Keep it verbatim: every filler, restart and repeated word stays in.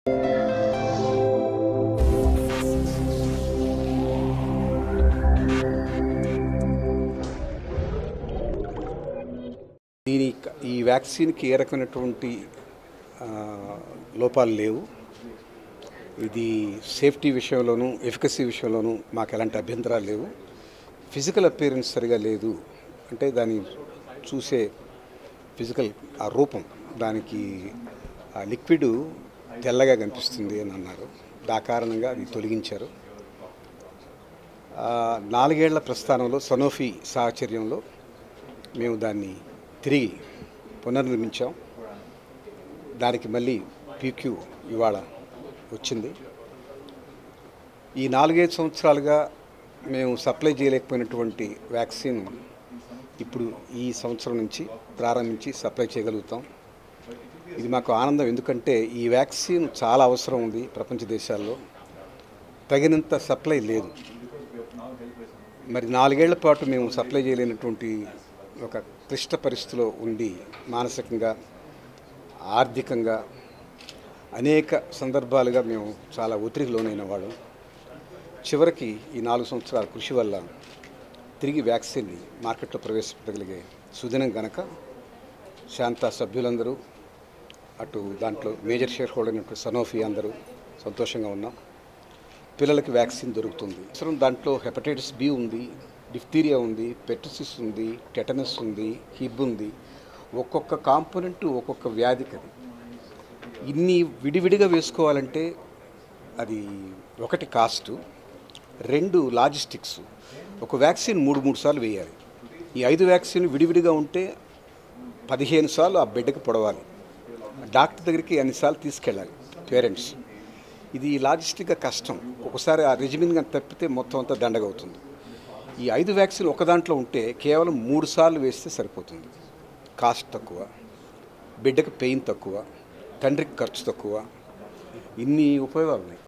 దీని ఈ వ్యాక్సిన్కి ఏ రకమైనటువంటి లోపాలు లేవు. ఇది సేఫ్టీ విషయంలోనూ ఎఫికసీ విషయంలోనూ మాకు ఎలాంటి అభ్యంతరాలు లేవు. ఫిజికల్ అపియరెన్స్ సరిగా లేదు అంటే దాన్ని చూసే ఫిజికల్ ఆ రూపం దానికి ఆ లిక్విడ్ తెల్లగా కనిపిస్తుంది అని అన్నారు. ఆ కారణంగా అది తొలగించారు. నాలుగేళ్ల ప్రస్థానంలో సనోఫీ సాహచర్యంలో మేము దాన్ని తిరిగి పునర్నిర్మించాం. దానికి మళ్ళీ పీక్యూ ఇవాళ వచ్చింది. ఈ నాలుగైదు సంవత్సరాలుగా మేము సప్లై చేయలేకపోయినటువంటి వ్యాక్సిన్ ఇప్పుడు ఈ సంవత్సరం నుంచి ప్రారంభించి సప్లై చేయగలుగుతాం. ఇది మాకు ఆనందం. ఎందుకంటే ఈ వ్యాక్సిన్ చాలా అవసరం ఉంది. ప్రపంచ దేశాల్లో తగినంత సప్లై లేదు. మరి నాలుగేళ్ల పాటు మేము సప్లై చేయలేనటువంటి ఒక క్లిష్ట పరిస్థితిలో ఉండి మానసికంగా ఆర్థికంగా అనేక సందర్భాలుగా మేము చాలా ఒత్తిడికి లోనైన వాడు. చివరికి ఈ నాలుగు సంవత్సరాల కృషి వల్ల తిరిగి వ్యాక్సిన్ని మార్కెట్లో ప్రవేశపెట్టగలిగే సుదినం గనక శాంతా సభ్యులందరూ అటు దాంట్లో మేజర్ షేర్ హోల్డర్ అయినటువంటి సనోఫీ అందరూ సంతోషంగా ఉన్నాం. పిల్లలకి వ్యాక్సిన్ దొరుకుతుంది. అసలు దాంట్లో హెపటైటిస్ బి ఉంది, డిఫ్తీరియా ఉంది, పెర్టుసిస్ ఉంది, టెటనస్ ఉంది, హిబ్ ఉంది. ఒక్కొక్క కాంపోనెంట్ ఒక్కొక్క వ్యాధికి అది ఇన్ని విడివిడిగా వేసుకోవాలంటే అది ఒకటి కాస్టు, రెండు లాజిస్టిక్స్. ఒక వ్యాక్సిన్ మూడు మూడు సార్లు వేయాలి. ఈ ఐదు వ్యాక్సిన్ విడివిడిగా ఉంటే పదిహేను సార్లు ఆ బిడ్డకి పొడవాలి. డాక్టర్ దగ్గరికి అన్నిసార్లు తీసుకెళ్ళాలి పేరెంట్స్. ఇది లాజిస్టిక్గా కష్టం. ఒకసారి ఆ రెజిమిన్ కానీ తప్పితే మొత్తం అంతా దండగవుతుంది. ఈ ఐదు వ్యాక్సిన్ ఒక దాంట్లో ఉంటే కేవలం మూడు సార్లు వేస్తే సరిపోతుంది. కాస్ట్ తక్కువ, బిడ్డకి పెయిన్ తక్కువ, తండ్రికి ఖర్చు తక్కువ. ఇన్ని ఉపయోగాలు ఉన్నాయి.